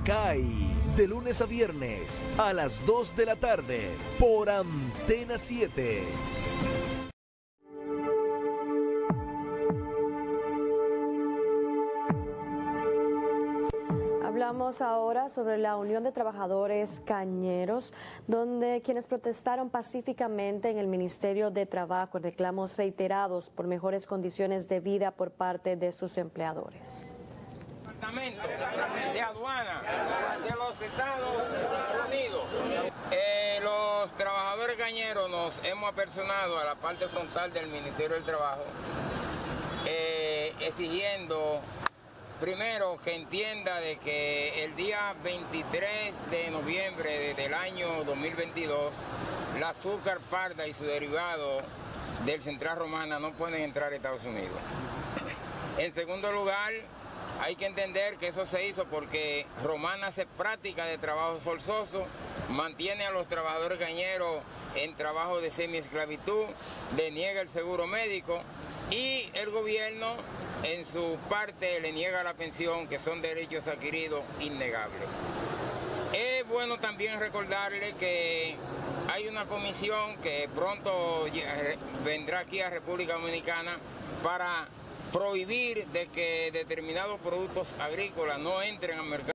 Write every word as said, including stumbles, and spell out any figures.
Maracay, de lunes a viernes a las dos de la tarde por Antena siete. Hablamos ahora sobre la Unión de Trabajadores Cañeros, donde quienes protestaron pacíficamente en el Ministerio de Trabajo en reclamos reiterados por mejores condiciones de vida por parte de sus empleadores. Departamento de aduana de los Estados Unidos. Eh, los trabajadores cañeros nos hemos apersonado a la parte frontal del Ministerio del Trabajo, eh, exigiendo primero que entienda de que el día veintitrés de noviembre del año dos mil veintidós, la azúcar parda y su derivado del Central Romana no pueden entrar a Estados Unidos. En segundo lugar, hay que entender que eso se hizo porque Romana hace práctica de trabajo forzoso, mantiene a los trabajadores cañeros en trabajo de semiesclavitud, deniega el seguro médico y el gobierno en su parte le niega la pensión, que son derechos adquiridos innegables. Es bueno también recordarle que hay una comisión que pronto vendrá aquí a República Dominicana para prohibir de que determinados productos agrícolas no entren al mercado.